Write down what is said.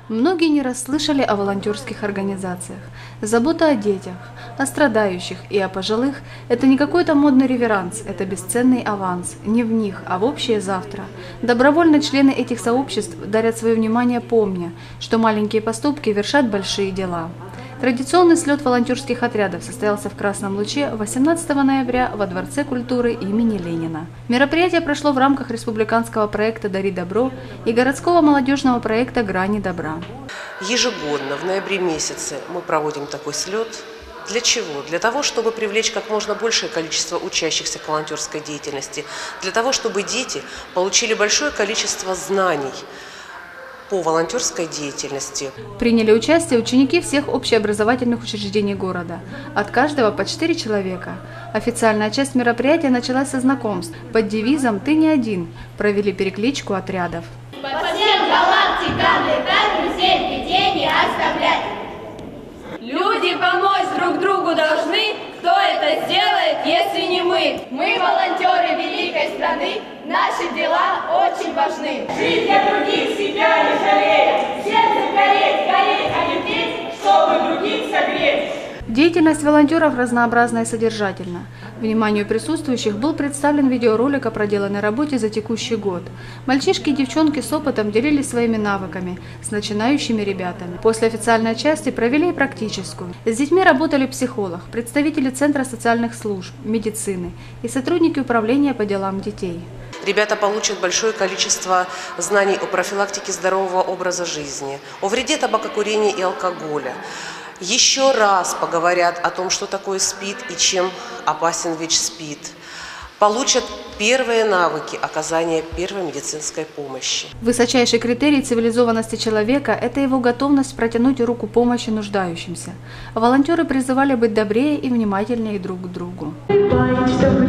Многие не расслышали о волонтерских организациях. Забота о детях, о страдающих и о пожилых – это не какой-то модный реверанс, это бесценный аванс. Не в них, а в общее завтра. Добровольно члены этих сообществ дарят свое внимание, помня, что маленькие поступки вершат большие дела. Традиционный слет волонтерских отрядов состоялся в Красном Луче 18 ноября во Дворце культуры имени Ленина. Мероприятие прошло в рамках республиканского проекта «Дари добро» и городского молодежного проекта «Грани добра». Ежегодно в ноябре месяце мы проводим такой слет. Для чего? Для того, чтобы привлечь как можно большее количество учащихся к волонтерской деятельности, для того, чтобы дети получили большое количество знаний по волонтерской деятельности. Приняли участие ученики всех общеобразовательных учреждений города. От каждого по 4 человека. Официальная часть мероприятия началась со знакомств. Под девизом «Ты не один» провели перекличку отрядов. По всем галактикам летать, друзей в беде не оставлять. Люди помочь друг другу должны. Кто это сделает, если не мы? Мы волонтеры великой страны. Наши дела очень важны. Жить для других себя не жалея. Сердце гореть, гореть, а не петь, чтобы других согреть. Деятельность волонтеров разнообразна и содержательна. Вниманию присутствующих был представлен видеоролик о проделанной работе за текущий год. Мальчишки и девчонки с опытом делились своими навыками с начинающими ребятами. После официальной части провели и практическую. С детьми работали психолог, представители Центра социальных служб, медицины и сотрудники управления по делам детей. Ребята получат большое количество знаний о профилактике здорового образа жизни, о вреде табакокурения и алкоголя. Еще раз поговорят о том, что такое СПИД и чем опасен ВИЧ-СПИД. Получат первые навыки оказания первой медицинской помощи. Высочайший критерий цивилизованности человека – это его готовность протянуть руку помощи нуждающимся. Волонтеры призывали быть добрее и внимательнее друг к другу.